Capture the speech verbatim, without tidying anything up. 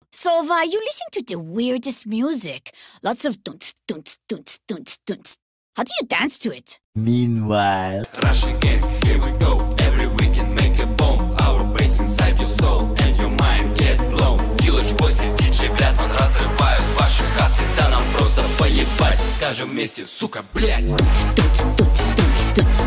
Sova, you listen to the weirdest music. Lots of dunts, dunts, dunts, dunts, dunts. How do you dance to it? Meanwhile, Russian gang, here we go. Every weekend make a bomb. Our bass inside your soul and your mind get blown. Village boys и диджей, блядь, он разрывают ваши хаты. Да нам просто поебать. Скажем вместе, сука, блядь. Dunts, dunts, dunts, dunts, dunts.